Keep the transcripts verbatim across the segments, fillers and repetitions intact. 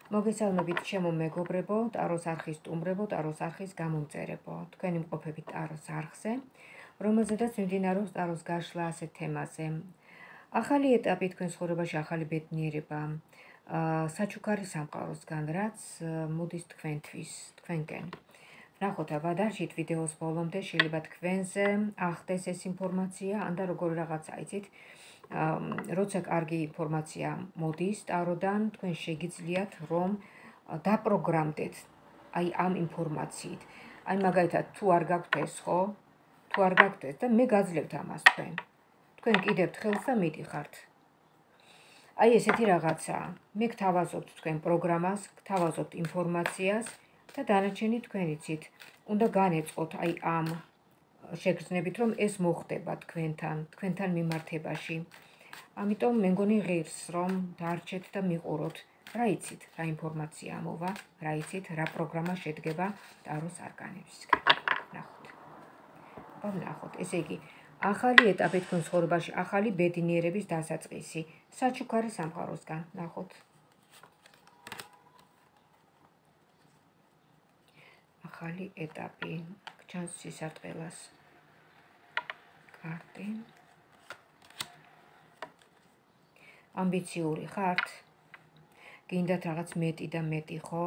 მოგესალმებით ჩემო მეგობრებო, ტაროს არხის სტუმრებო, ტაროს არხის გამომწერებო. თქვენი მყოფებით ტაროს არხზე, რომელზედაც მიმდინარეობს ტაროს გაშლა ასეთ თემაზე. ახალი ეტაპი თქვენ ცხოვრებაში, ახალი ბედნიერება, საჩუქარი სამყაროსგან, რაც მოდის თქვენთვის, თქვენკენ. ნახოთ აბა დარჩით ვიდეოს ბოლომდე, შეიძლება თქვენზე ახდეს ეს ინფორმაცია, ან და როგორ რაღაცა იცით, როცა კარგი ინფორმაცია მოდის ტაროდან, თქვენ შეგიძლიათ რომ დაპროგრამდეთ აი ამ ინფორმაციით. აი მაგალითად თუ არ გაქვთ ეს, ხო? თუ არ გაქვთ ეს და მე გაძლევთ ამას თქვენ. თქვენ კიდევთ ხელს და მიდიხართ. აი ესეთი რაღაცაა. მე გთავაზობთ თქვენ პროგრამას, გთავაზობთ ინფორმაციას და დანარჩენი თქვენ იცით. უნდა განეწყოთ აი ამ შეგრძნებით რომ ეს მოხდება თქვენთან, თქვენთან მიმართებაში. ამიტომ მე მგონი ღირს რომ დარჩეთ და მიყუროთ, რა იცით, რა ინფორმაცია ამოვა, რა იცით, რა პროგრამა შედგება ტაროს არკანებისგან. ნახოთ. აბა ნახოთ, ესე იგი, ახალი ეტაპი თქვენ ცხოვრებაში, ახალი ბედნიერების დასაწყისი, საჩუქარი სამყაროსგან, ნახოთ. ახალი ეტაპი, ჩანს სისარტყელას კარტი. ამბიციური ხართ? გინდათ რაღაც მეტი და მეტი, ხო?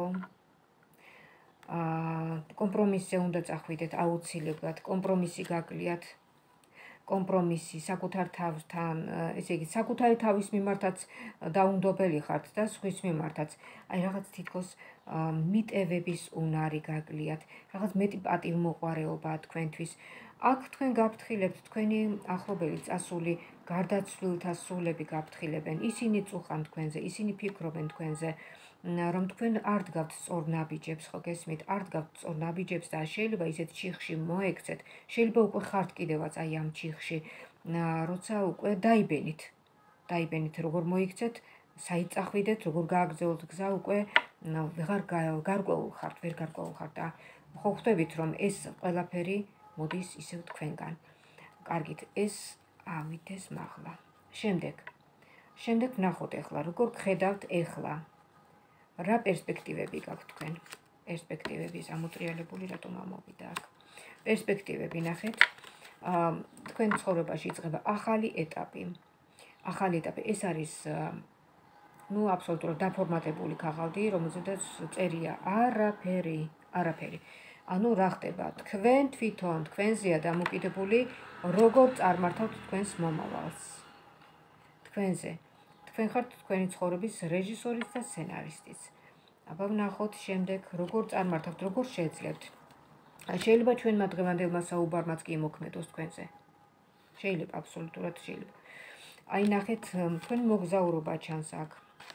აა კომპრომისზე უნდა წახვიდეთ აუცილებლად, კომპრომისი გაკლიათ. კომპრომისი საკუთარ თავთან, ესე იგი, საკუთარი თავის მიმართაც დაუნდობელი ხართ და სხვის მიმართაც. აი რაღაც თითქოს მიტევების უნარი გაკლიათ, რაღაც მეტი პატივმოყვარეობაა თქვენთვის. აქ თქვენ გაფრთხილებთ, თქვენი ახლობელი წასული გარდაცვლილთა სულები გაფრთხილებენ. ისინი წუხან თქვენზე, ისინი ფიქრობენ თქვენზე, რომ თქვენ არ დგავთ სწორ ნაბიჯებს, ხო გესმით? არ დგავთ სწორ ნაბიჯებს და შეიძლება ისეთ ჩიხში მოექცეთ, შეიძლება უკვე ხართ კიდევაც აი ამ ჩიხში, როცა უკვე დაიბენით. დაიბენით, როგორ მოიქცეთ, საიწახვიდეთ, როგორ გააგზავნოთ გზა, უკვე ვეღარ გარკვეულ ხართ, ვერ გარკვეულ ხართ და ხო ხვდებით, რომ ეს ყველაფერი მოდის ისევ თქვენგან. კარგით, ეს ავიდეს მაღლა. შემდეგ. შემდეგ ვნახოთ ახლა, როგორ გხედავთ ახლა. რა პერსპექტივები გაქვთ თქვენ? პერსპექტივები ამოტრიალებული რატომ ამოვიდა აქ? პერსპექტივები ნახეთ. თქვენ ცხოვრებაში იწყება ახალი ეტაპი. ახალი ეტაპი, ეს არის ნუ აბსოლუტურად დაფორმატებული ქაღალდი, რომელზედაც წერია არაფერი, არაფერი. ანუ რა ხდება? თქვენ თვითონ, თქვენზეა დამოკიდებული, როგორ წარმართავთ თქვენს მომავალს. თქვენზე. თქვენ ხართ თქვენი ცხოვრების რეჟისორიც და სცენარისტიც. აბა ვნახოთ შემდეგ, როგორ წარმართავთ, როგორ შეძლებთ. შეიძლება ჩვენმა დღევანდელმა საუბარმაც კი იმოქმედოს თქვენზე. შეიძლება, აბსოლუტურად შეიძლება. აი ნახეთ, თქვენი მოგზაურობა ჩანს აქ.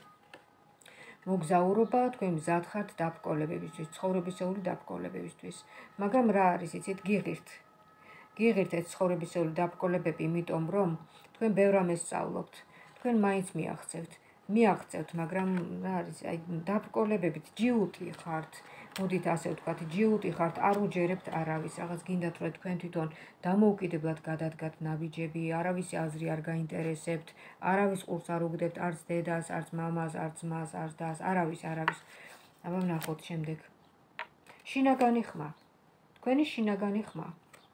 მოგზაურობა, თქვენ მზად ხართ დაბრკოლებებისთვის, ცხოვრებისეული დაბრკოლებებისთვის. მაგრამ რა არის, იცით, გიღირთ. გიღირთ ეს ცხოვრებისეული დაბრკოლებები, იმიტომ რომ თქვენ ბევრ რამეს სწავლობთ. თქვენ მაინც მიაღწევთ. მიაღწევთ, მაგრამ რა არის, აი დაბრკოლებებით ჯიუტი ხართ. მოდით ასე ვთქვათ, ჯიუტი ხართ, არ უჯერებთ არავის, რაღაც გინდათ რომ თქვენ თვითონ დამოუკიდებლად გადადგათ ნაბიჯები, არავის აზრი არ გაინტერესებთ, არავის ყურს არ უგდებთ, არც დედას, არც მამას, არც ძმას, არც დას, არავის, არავის. აბა ვნახოთ შემდეგ. შინაგანი ხმა. თქვენი შინაგანი ხმა.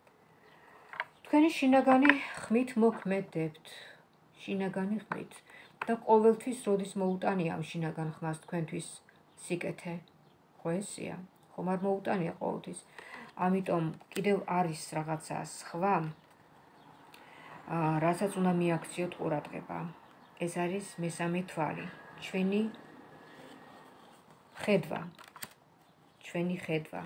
თქვენი შინაგანი ხმით მოქმედებთ. შინაგანი ხმით. და ყოველთვის როდის მოუტანია ამ შინაგან ხმას თქვენთვის სიკეთე? ხო ესია? ხომ არ მოუტანია ყოველთვის? ამიტომ კიდევ არის რაღაცა სხვა, რასაც უნდა მიაქციოთ ყურადღება. ეს არის მესამე თვალი, ჩვენი ხედვა. ჩვენი ხედვა.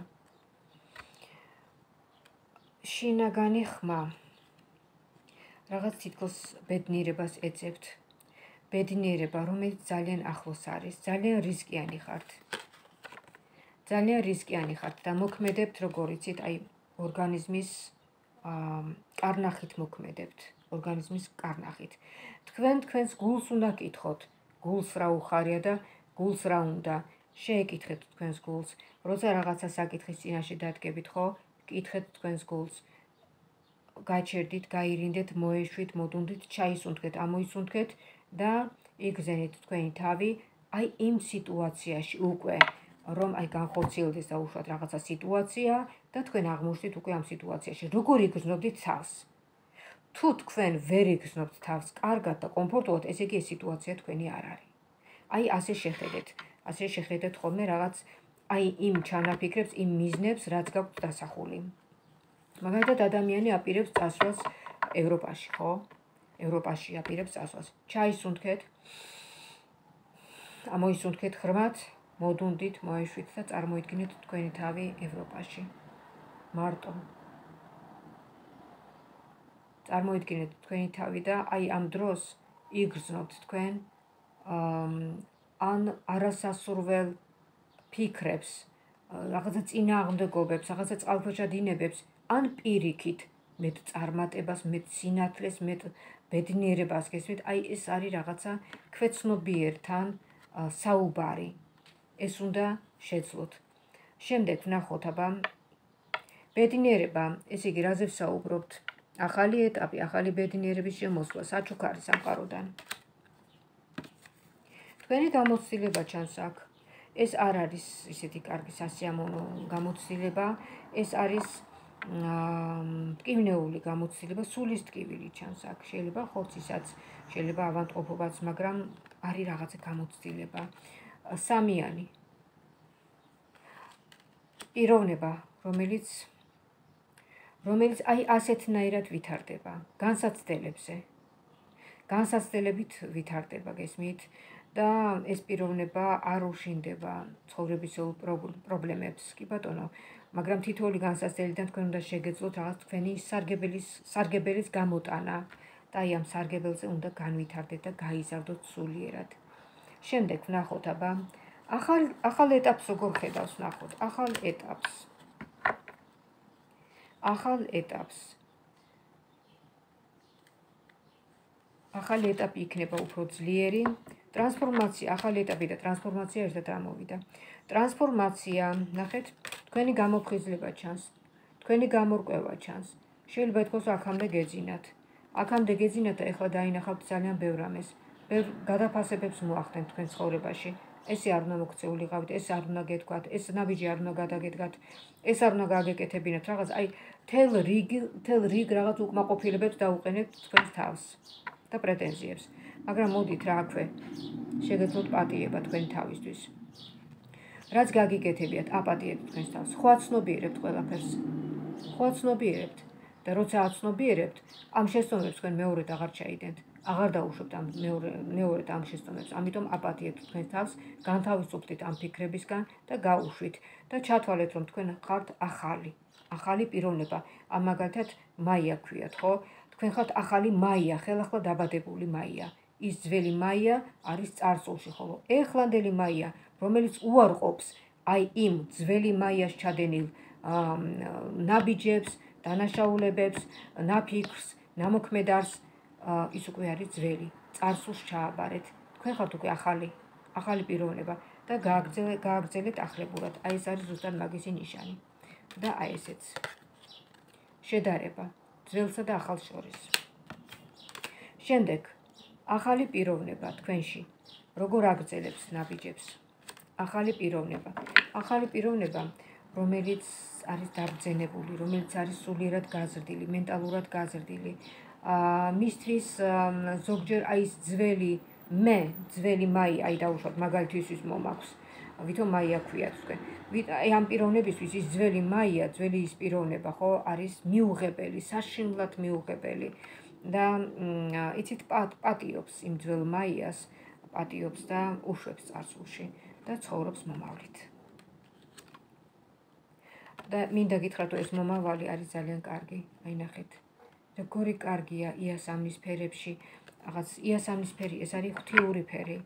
შინაგანი ხმა. რაღაც თითქოს ბედნიერებას ეძებთ. ბედნიერება, რომელიც ძალიან ახლოს არის, ძალიან რისკიანი ხართ. ძალიან რისკიანი ხართ და მოქმედებთ, როგორ იცით, აი ორგანიზმის კარნახით მოქმედებთ, ორგანიზმის კარნახით. თქვენ თქვენს გულს უნდა კითხოთ, გულს რა უხარია და გულს რა უნდა. შეეკითხეთ თქვენს გულს, როცა რაღაცა საკითხის წინაშე დადგებით, ხო? კითხეთ თქვენს გულს. გაჩერდით, გაირინდეთ, მოეშვით, მოდუნდით, ჩაისუნთქეთ, ამოისუნთქეთ და იგზენით თქვენი თავი აი იმ სიტუაციაში უკვე რომ აი განხორციელდეს დაუშვათ რაღაცა სიტუაცია და თქვენ აღმოჩნდით უკვე ამ სიტუაციაში როგორ იგრძნობდით თავს. თუ თქვენ ვერ იგრძნობთ თავს კარგად და კომფორტულად, ესე იგი ეს სიტუაცია თქვენი არ არის. აი ასე შეხედეთ, ასე შეხედეთ ხოლმე რაღაც აი იმ ჩანაფიქრებს, იმ მიზნებს, რაც გაქვთ დასახული. მაგალითად ადამიანი აპირებს წასვლას ევროპაში, ხო? ევროპაში აპირებს წასვლას. ჩაისუნთქეთ, ამოისუნთქეთ ხრმად, მოდუნდით, მოეშვით და წარმოიდგინეთ თქვენი თავი ევროპაში. მარტო. წარმოიდგინეთ თქვენი თავი და აი ამ დროს იგრძნობთ თქვენ ან არასასურველ ფიქრებს, რაღაცა წინააღმდეგობებს, რაღაცა წყალქვეშადინებებს, ან პირიქით მეტ წარმატებას, მეტ სინათლეს, მეტ ბედნიერებას გესმით, აი ეს არის რაღაცა ქვეცნობიერთან საუბარი. ეს უნდა შეძლოთ. შემდეგ ვნახოთ, აბა ბედნიერება, ესე იგი, რაზე ვსაუბრობთ? ახალი ეტაპი, ახალი ბედნიერების შემოსვლა, საჩუქარი სამყაროდან. თქვენი გამოცდილება ჩანს აქ. ეს არ არის ისეთი კარგი სასიამოვნო გამოცდილება, ეს არის მტკივნეული გამოცდილება, სულის ტკივილი ჩანს აქ. შეიძლება ხორცისაც, შეიძლება ავადმყოფობაც, მაგრამ არის რაღაცა გამოცდილება. სამიანი. პიროვნება, რომელიც რომელიც აი ასეთნაირად ვითარდება, განსაცდელებზე. განსაცდელებით ვითარდება, გესმით? და ეს პიროვნება არ უშინდება ცხოვრებისეულ პრობლემებს, კი ბატონო, მაგრამ თითოეული განსაცდელიდან თქვენ უნდა შეგეძლოთ რაღაც თქვენი სარგებელის სარგებელის გამოტანა და აი ამ სარგებელზე უნდა განვითარდეთ და გაიზარდოთ სულიერად. შემდეგ ვნახოთ, აბა ახალ ახალ ეტაპს როგორ ხედავს, ვნახოთ, ახალ ეტაპს. ახალ ეტაპს. ახალი ეტაპი იქნება უფრო ძლიერი. ტრანსფორმაცია, ახალი ეტაპი და ტრანსფორმაცია ერთად ამოვიდა. ტრანსფორმაცია, ნახეთ, თქვენი გამოფხიზლება ჩანს, თქვენი გამორკვევა ჩანს. შეიძლება ითქვას, აქამდე გეძინათ. აქამდე გეძინათ და ეხლა დაინახავთ ძალიან ბევრ რამეს. ბევრ გადაფასებებს მოახდენთ თქვენ ცხოვრებაში. ესე არ უნდა მოქცეულიყავით, ეს არ უნდა გეთქვათ, ეს ნაბიჯი არ უნდა გადაგედგათ, ეს არ უნდა გააგეკეთებინათ, რაღაც აი თელ რიგ, თელ რიგ რაღაც უკმაყოფილებებს დაუყენებთ თქვენს თავს და პრეტენზიებს. მაგრამ მოდით რა აქვე, შეგეძლოთ პატიება თქვენი თავისთვის. რაც გაგიკეთებიათ, აპატიებთ თქვენს თავს, ხო აცნობიერებთ ყველაფერს. ხო აცნობიერებთ და როცა აცნობიერებთ, ამ შესწავლებს თქვენ მეორედ აღარ ჩაიდენთ. აღარ დაუშვებთ ამ მეორე მეორედ ამ შესწავლებს. ამიტომ აპატიებთ თქვენს თავს, განთავისუფლდით ამ ფიქრებისგან და გაუშვით და ჩათვალეთ, რომ თქვენ ხართ ახალი, ახალი პიროვნება. ამ მაგალითად მაია ქვიათ, ხო? თქვენ ხართ ახალი მაია, ხელახლა დაბადებული მაია. ის ძველი მაია არის წარსულში, ხოლო ეხლანდელი მაია, რომელიც უარყოფს აი იმ ძველი მაიას ჩადენილ ნაბიჯებს, დანაშაულებებს, ნაფიქრს, ნამოქმედარს, ის უკვე არის ძველი. წარსულს ჩააბარეთ. თქვენ ხართ უკვე ახალი, ახალი პიროვნება და გააგრძელეთ ახლებურად. აი ეს არის ზუსტად მაგისი ნიშანი. და აი ესეც. შედარება ძველსა და ახალს შორის. შემდეგ ახალი პიროვნება თქვენში როგორ აგრძელებს ნაბიჯებს? ახალი პიროვნება. ახალი პიროვნება, რომელიც არის დაბრძენებული, რომელიც არის სულიერად გაზრდილი, მენტალურად გაზრდილი. მისთვის ზოგჯერ აი ეს ძველი მე, ძველი მაია, აი დაუშვათ მაგალითისთვის მომაქვს. ვითომ მაია ქვიათ თქვენ. აი ამ პიროვნებისთვის ის ძველი მაია, ძველი ის პიროვნება, ხო, არის მიუღებელი, საშინლად მიუღებელი. და იცით პატიობს იმ ძველ მაიას, პატიობს და უშვებს წარსულში და ცხოვრობს მომავლით. და მინდა გითხრათ, ეს მომავალი არის ძალიან კარგი. აი ნახეთ. როგორი კარგია იასამნის ფერებში, რაღაც იასამნის ფერი, ეს არის ღვთიური ფერი.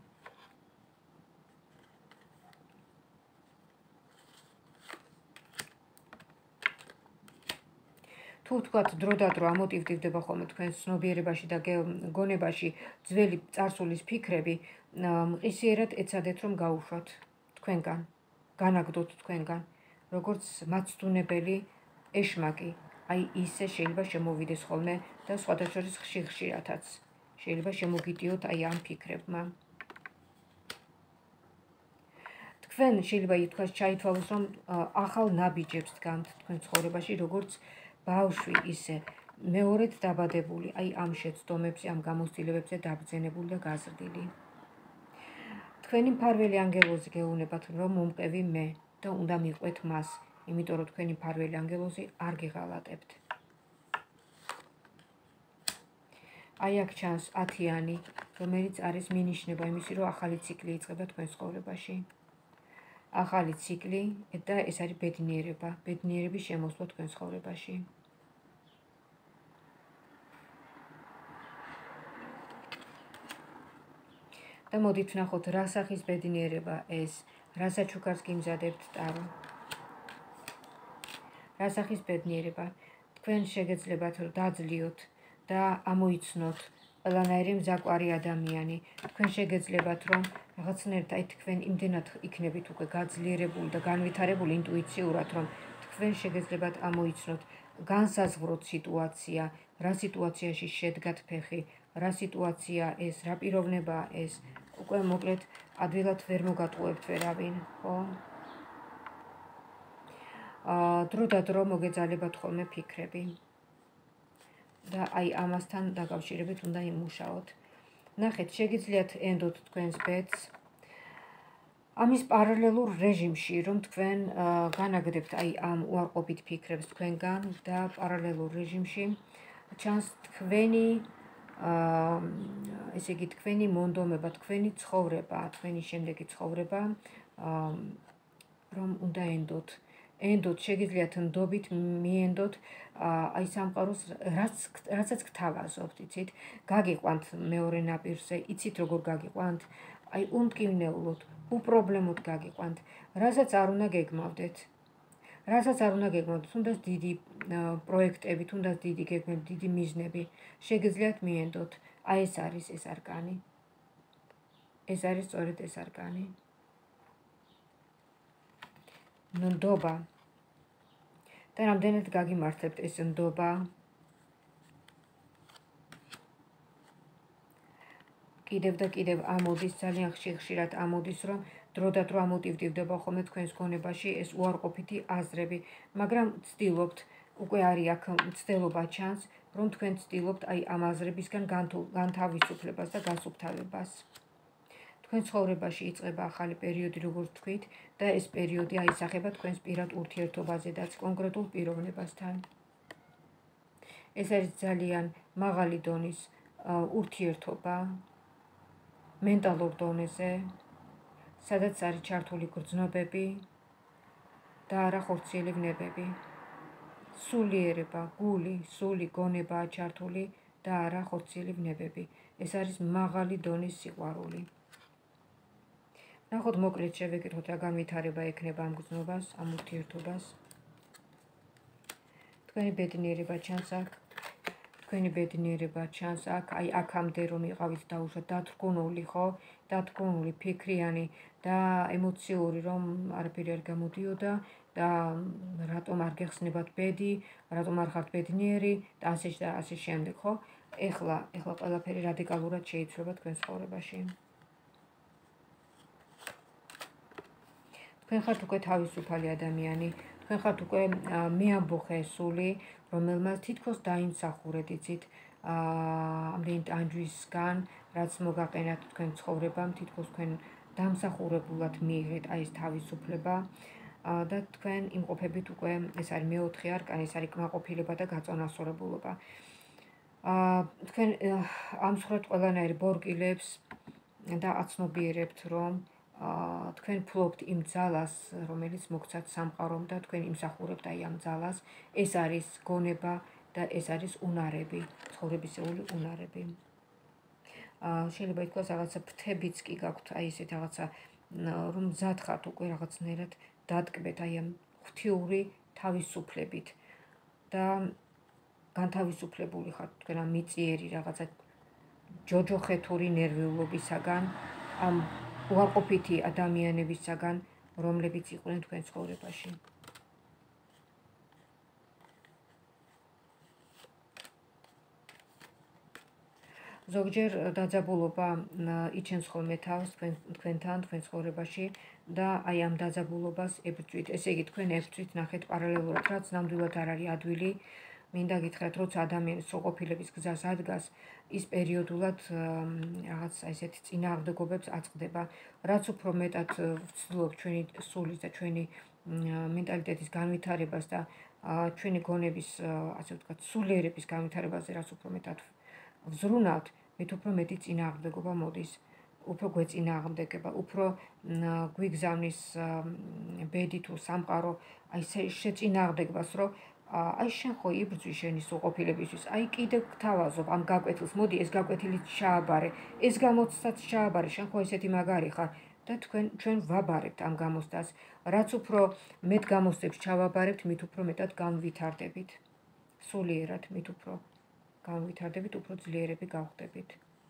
თუ თქვათ დრო და დრო ამოტივტივდება ხოლმე თქვენს ცნობიერებაში და გონებაში ძველი წარსულის ფიქრები, მყისიერად ეცადეთ რომ გაუშვათ თქვენგან, განაგდოთ თქვენგან, როგორც მაცდუნებელი ეშმაკი, აი ისე შეიძლება შემოვიდეს ხოლმე და სხვათა შორის ხშირ-ხშირათაც შეიძლება შემოგიდიოთ აი ამ ფიქრებმა. თქვენ შეიძლება ითქვას ჩაითვალოს, რომ ახალ ნაბიჯებს დგამთ თქვენ ცხოვრებაში, როგორც ბავშვი, ისე მეორედ დაბადებული, აი ამ შეცდომებზე, ამ გამოცდილებებზე დაბრძენებული და გაზრდილი. თქვენი მფარველი ანგელოზი გეუბნებათ, რომ მომყევი მე და უნდა მიყვეთ მას, იმიტომ რომ თქვენი მფარველი ანგელოზი არ გეღალატებთ. აი აქ ჩანს ათიანი, რომელიც არის მინიშნება იმისი, რომ ახალი ციკლი იწყება თქვენ ცხოვრებაში. ახალი ციკლი და ეს არის ბედნიერება, ბედნიერების შემოსვლა თქვენ ცხოვრებაში. და მოდით ვნახოთ, რა სახის ბედნიერება ეს, რა საჩუქარს გიმზადებთ ტარო. რა სახის ბედნიერება, თქვენ შეგეძლებათ რომ დაძლიოთ და ამოიცნოთ ყველანაირი მზაკვარი ადამიანი. თქვენ შეგეძლებათ რომ რაღაცნაირად აი თქვენ იმდენად იქნებით უკვე გაძლიერებული და განვითარებული ინტუიციურად, რომ თქვენ შეგეძლებათ ამოიცნოთ განსაზღვროთ სიტუაცია, რა სიტუაციაში შედგათ ფეხი, რა სიტუაცია ეს, რა პიროვნებაა ეს, უკვე მოკლედ ადვილად ვერ მოგატყუებთ ვერავინ, ხო? აა დრო და დრო მოგეძალებათ ხოლმე ფიქრები. და აი ამასთან დაკავშირებით უნდა იმუშაოთ. ნახეთ, შეგიძლიათ ენდოთ თქვენს ბედს ამის პარალელურ რეჟიმში, რომ თქვენ განაგდებთ აი ამ უარყოფით ფიქრებს თქვენგან და პარალელურ რეჟიმში ჩანს თქვენი აა ესე იგი თქვენი მონდომება, თქვენი ცხოვრება, თქვენი შემდეგი ცხოვრება, აა რომ უნდა ენდოთ. ენდოთ, შეგიძლიათ ნდობით მიენდოთ აი სამყაროს, რაც რაცაც გთავაზობთ, იცით? გაგიყვანთ მეორე ნაპირზე, იცით როგორ გაგიყვანთ? აი უმტკივნეულოდ, უპრობლემოდ გაგიყვანთ, რასაც არ უნდა გეგმავდეთ. რასაც არ უნდა გეგმავდეთ, თუნდაც დიდი პროექტები, თუნდაც დიდი გეგმები, დიდი მიზნები, შეგიძლიათ მიენდოთ. აი ეს არის ეს არკანი. ეს არის სწორედ ეს არკანი. ნდობა. და რამდენად გაგიმართებთ ეს ნდობა? კიდევ და კიდევ ამოდის, ძალიან ხშირად ამოდის, რომ დრო და დრო ამოტივტივდება ხოლმე თქვენს გონებაში ეს უარყოფითი აზრები, მაგრამ ცდილობთ, უკვე არის აქ მცდელობა ჩანს, რომ თქვენ ცდილობთ აი ამ აზრებისგან განთავისუფლებას და გასუფთავებას. თქვენ ცხოვრებაში იწყება ახალი პერიოდი, როგორც თქვით, და ეს პერიოდი აისახება თქვენს პირად ურთიერთობაზედაც კონკრეტულ პიროვნებასთან. ეს არის ძალიან მაღალი დონის ურთიერთობა, მენტალურ დონეზე, სადაც არის ჩართული გრძნობები და არა ხორციელი ვნებები. სულიერება, გული, სული, გონებაა ჩართული და არა ხორციელი ვნებები. ეს არის მაღალი დონის სიყვარული. ნახოთ, მოკლედ შევეკითხოთ, რა განვითარება ექნება ამ გრძნობას, ამ ურთიერთობას. თქვენი ბედნიერება ჩანს აქ. თქვენი ბედნიერება ჩანს აქ, აი აქამდე რომ იყავით დაუშვათ დათრგუნული, ხო? დათრგუნული, ფიქრიანი და ემოციური, რომ არაფერი არ გამოდიოდა და რატომ არ გეხსნებათ ბედი, რატომ არ ხართ ბედნიერი და ასე და ასე შემდეგ, ხო? ეხლა, ეხლა ყველაფერი რადიკალურად შეიცვლება თქვენ ცხოვრებაში. თქვენ ხართ უკვე თავისუფალი ადამიანი, თქვენ ხართ უკვე მეამბოხე სული, რომელმაც თითქოს დაიმსახურეთ, იცით, ამდენი ტანჯვისგან, რაც მოგაყენათ თქვენ ცხოვრებამ, თითქოს თქვენ დამსახურებულად მიიღეთ აი ეს თავისუფლება და თქვენ იმყოფებით უკვე, ეს არის მეოთხე არკანი, ეს არის კმაყოფილება და გაწონასწორებულობა. თქვენ ამსხვრევთ ყველანაირ ბორკილებს და აცნობიერებთ, რომ თქვენ ფლობთ იმ ძალას, რომელიც მოგცათ სამყარომ და თქვენ იმსახურებთ აი ამ ძალას. ეს არის გონება და ეს არის უნარები, ცხოვრებისეული უნარები. შეიძლება ითქვას რაღაცა ფრთებიც კი გაქვთ, აი ესეთ რაღაცა, რომ მზად ხართ უკვე რაღაცნაირად დატკბეთ აი ამ ღვთიური თავისუფლებით და განთავისუფლებული ხართ თქვენ ამ მიწიერი რაღაცა ჯოჯოხეთური ნერვიულობისაგან, ამ უარყოფითი ადამიანებისაგან, რომლებიც იყვნენ თქვენ ცხოვრებაში. ზოგჯერ დაძაბულობა იჩენს ხოლმე თავს თქვენთან, თქვენ ცხოვრებაში და აი ამ დაძაბულობას ებრძვით. ესე იგი, თქვენ ებრძვით, ნახეთ პარალელურად, რაც ნამდვილად არ არის ადვილი. მინდა გითხრათ, როცა ადამიანის სრულყოფილების გზას ადგას, ის პერიოდულად რაღაც აი ესეთი წინააღმდეგობებს აწყდება. რაც უფრო მეტად ვცდილობთ ჩვენი სულის და ჩვენი მენტალიტეტის განვითარებას და ჩვენი გონების, ასე ვთქვათ, სულიერების განვითარებაზე, რაც უფრო მეტად ვზრუნავთ, მით უფრო მეტი წინააღმდეგობა მოდის, უფრო გვეწინააღმდეგება, უფრო გვიგზავნის ბედი თუ სამყარო აი შეწინააღმდეგებას, რომ აი შენ ხო იბრძვი შენი სრულყოფილებისთვის, აი კიდევ გთავაზობ ამ გაკვეთილს, მოდი ეს გაკვეთილიც ჩააბარე, ეს გამოცდაც ჩააბარე, შენ ხო ესეთი მაგარი ხარ და თქვენ ჩვენ ვაბარებთ ამ გამოცდას. რაც უფრო მეტ გამოცდებს ჩავაბარებთ, მით უფრო მეტად განვითარდებით. სულიერად, მით უფრო განვითარდებით, უფრო ძლიერები გავხდებით.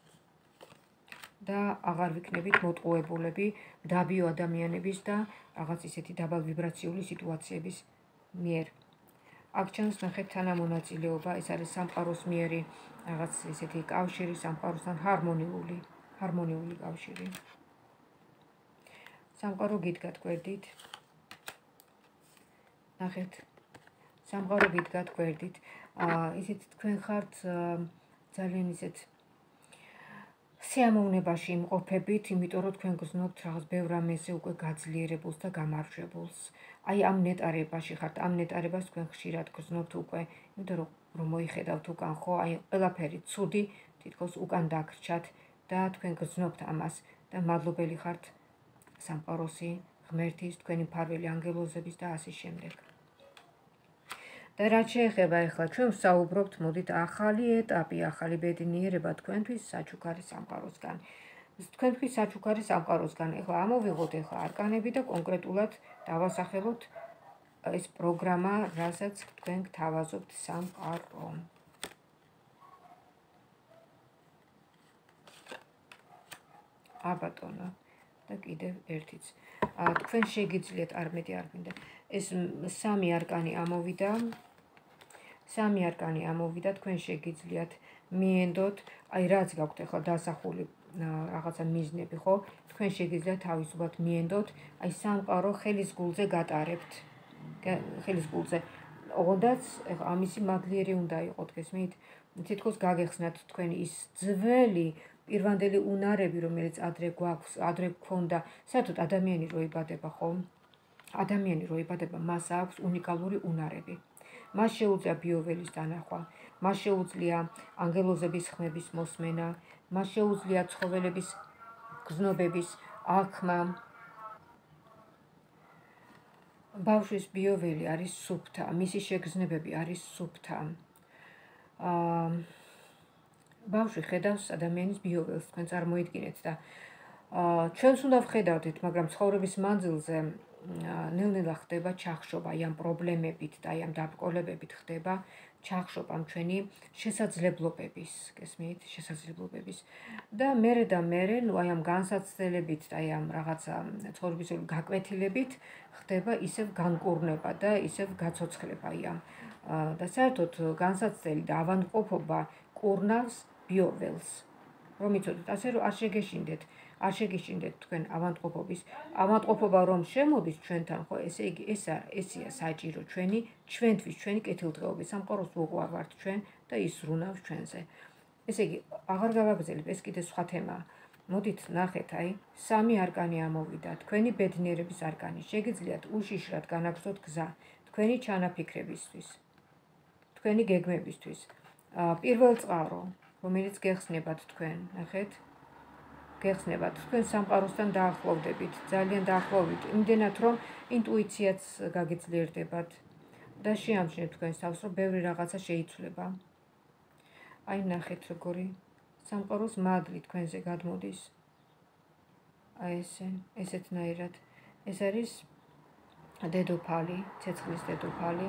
და აღარ ვიქნებით მოტყუებულები დაბიო ადამიანების და რაღაც ისეთი დაბალ ვიბრაციული სიტუაციების მიერ. აქ ჩანს ნახეთ თანამონაწილეობა, ეს არის სამყაროს მიერი რაღაც ისეთი კავშირი, სამყაროსთან ჰარმონიული, ჰარმონიული კავშირი. სამყარო გიდგათ გვერდით. ნახეთ. სამყარო გიდგათ გვერდით. ისეთ თქვენ ხართ ძალიან ისეთ სიამოვნებაში იმყოფებით, იმიტომ რომ თქვენ გრძნობთ რაღაც ბევრ რამეზე უკვე გაძლიერებულს და გამარჯვებულს. აი ამ ნეტარებაში ხართ, ამ ნეტარებას თქვენ ხშირად გრძნობთ უკვე, იმიტომ რომ რომ მოიხედავთ უკან ხო, აი ყველაფერი ცუდი თითქოს უკან დაგრჩათ და თქვენ გრძნობთ ამას და მადლობელი ხართ სამყაროსი, ღმერთის, თქვენი მფარველი ანგელოზების და ასე შემდეგ. და რაც შეეხება ახლა ჩვენ ვსაუბრობთ, მოდით ახალი ეტაპი, ახალი ბედნიერება თქვენთვის საჩუქარი სამყაროსგან. თქვენთვის საჩუქარი სამყაროსგან. ახლა ამოვიღოთ ახლა არკანები და კონკრეტულად დავასახელოთ ეს პროგრამა, რასაც თქვენ გთავაზობთ სამყარო. აბატონო და კიდევ ერთიც. თქვენ შეგიძლიათ, არ მეტი არ მინდა. ეს სამი არკანი ამოვიდა. სამი არკანი ამოვიდა, თქვენ შეგიძლიათ მიენდოთ, აი რაც გაქვთ ახლა დასახული რაღაცა მიზნები, ხო? თქვენ შეგიძლიათ თავისუფლად მიენდოთ, აი სამყარო ხელის გულზე გატარებთ. ხელის გულზე. ოღონდაც ამისი მადლიერი უნდა იყოთ, გესმით? თითქოს გაგეხსნათ თქვენი ის ძველი პირვანდელი უნარები, რომელიც ადრე გვაქვს, ადრე გქონდა, საერთოდ ადამიანი რო იბადება, ხო? ადამიანი რო იბადება, მას აქვს უნიკალური უნარები. მას შეუძლია ბიოველის დანახვა, მას შეუძლია ანგელოზების ხმების მოსმენა, მას შეუძლია ცხოველების გზნობების აღქმა. ბავშვის ბიოველი არის სუფთა, მისი შეგრძნებები არის სუფთა. ბავშვი ხედავს ადამიანის ბიოველს, თქვენ წარმოიდგინეთ და ჩვენც უნდა ვხედავდით, მაგრამ ცხოვრების მანძილზე ნელ-ნელა ხდება ჩახშობა, აი ამ პრობლემებით და აი ამ დაბრკოლებებით ხდება ჩახშობა ჩვენი შესაძლებლობების, გესმით, შესაძლებლობების. და მერე და მერე, ნუ აი ამ განსაცდელებით და აი ამ რაღაცა ცხოვრებისეული გაკვეთილებით ხდება ისევ განკურნება და ისევ გაცოცხლება აი ამ და საერთოდ განსაცდელი და ავადმყოფობა კურნავს ბიოველს. რომ იცოდეთ, ასე რომ არ შეგეშინდეთ, არ შეგეშინდეთ თქვენ ავადმყოფობის. ავადმყოფობა რომ შემოდის ჩვენთან, ხო, ესე იგი ეს ესია საჭირო ჩვენი, ჩვენთვის, ჩვენი კეთილდღეობის. სამყაროს უყვარვართ ჩვენ და ის ზრუნავს ჩვენზე. ესე იგი, აღარ გავაგრძელებ, ეს კიდე სხვა თემაა. მოდით ნახეთ, აი, სამი არკანი ამოვიდა, თქვენი ბედნიერების არკანი. შეგიძლიათ უშიშრად განაგრძოთ გზა თქვენი ჩანაფიქრებისთვის, თქვენი გეგმებისთვის. პირველ წყარო, რომელიც გეხსნებათ თქვენ, ნახეთ, გეხსნებათ, თქვენ სამყაროსთან დაახლოვდებით, ძალიან დაახლოვდებით, იმდენად რომ ინტუიციაც გაგიძლიერდებათ და შეამჩნევთ თქვენს თავს, რომ ბევრი რაღაცა შეიცვლება. აი ნახეთ როგორი სამყაროს მადლი თქვენზე გადმოდის. აი ესე, ესეთნაირად. ეს არის დედოფალი, ცეცხლის დედოფალი,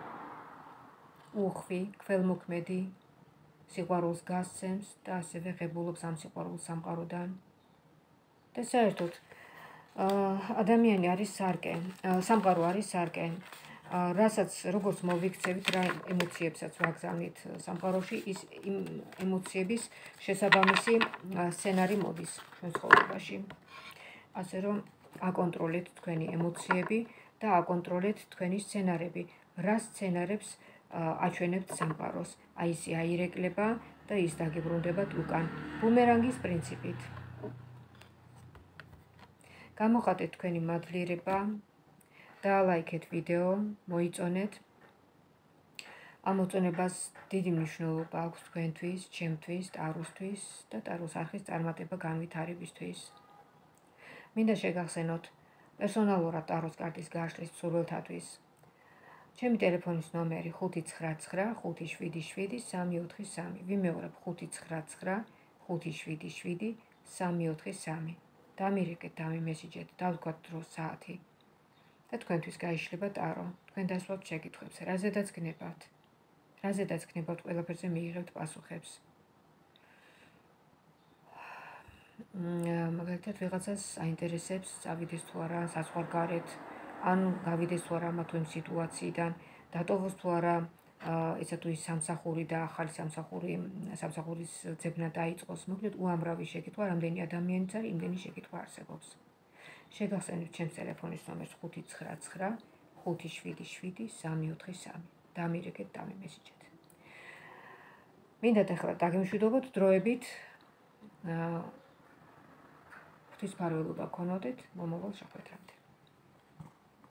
უხვი, ქველმოქმედი, სიყვარულს გასცემს და ასევე ღებულობს ამ სიყვარულს სამყაროდან. და საერთოდ ადამიანი არის სარკე, სამყარო არის სარკე. რასაც როგორც მოვიქცევით, რა ემოციებსაც ვაგზავნით სამყაროში, ის იმ ემოციების შესაბამისი სცენარი მოდის ჩვენ ცხოვრებაში. ასე რომ აკონტროლეთ თქვენი ემოციები და აკონტროლეთ თქვენი სცენარები. რა სცენარებს აჩვენებთ სამყაროს? აი ისე აირეკლება და ის დაგიბრუნდებათ უკან. ბუმერანგის პრინციპით. გამოხატეთ თქვენი მადლიერება, დაალაიქეთ ვიდეო, მოიწონეთ. ამ მოწონებას დიდი მნიშვნელობა აქვს თქვენთვის, ჩემთვის, ტაროსთვის და ტაროს არხის წარმატება განვითარებისთვის. მინდა შეგახსენოთ პერსონალურად ტაროს კარტის გაშლის მსურველთათვის. ჩემი ტელეფონის ნომერი ხუთი ცხრა ცხრა ხუთი შვიდი შვიდი სამი ოთხი სამი. ვიმეორებ ხუთი ცხრა ცხრა ხუთი შვიდი შვიდი სამი ოთხი სამი. დამირეკეთ, დამიმესიჯეთ, დავთქვათ დრო საათი. და თქვენთვის გაიშლება ტარო. თქვენ დასვათ შეკითხვებს, რაზედაც გნებავთ. რაზედაც გნებავთ, ყველაფერზე მიიღებთ პასუხებს. მაგალითად, ვიღაცას აინტერესებს, წავიდეს თუ არა საზღვარგარეთ, ან გავიდეს თუ არა ამა თუ იმ სიტუაციიდან, დატოვოს თუ არა ისა თუ ის სამსახური და ახალი სამსახური, სამსახურის ძებნა დაიწყოს. მოკლედ, უამრავი შეკითხვა, რამდენი ადამიანიც არის, იმდენი შეკითხვა არსებობს. შეგახსენებთ ჩემს ტელეფონის ნომერს ხუთი ცხრა ცხრა ხუთი შვიდი შვიდი სამი ოთხი სამი. დამირეკეთ, დამიმესიჯეთ. მინდათ ახლა დაგემშვიდობოთ დროებით. ღვთისმფარველობა გქონოდეთ მომავალ შეხვედრამდე.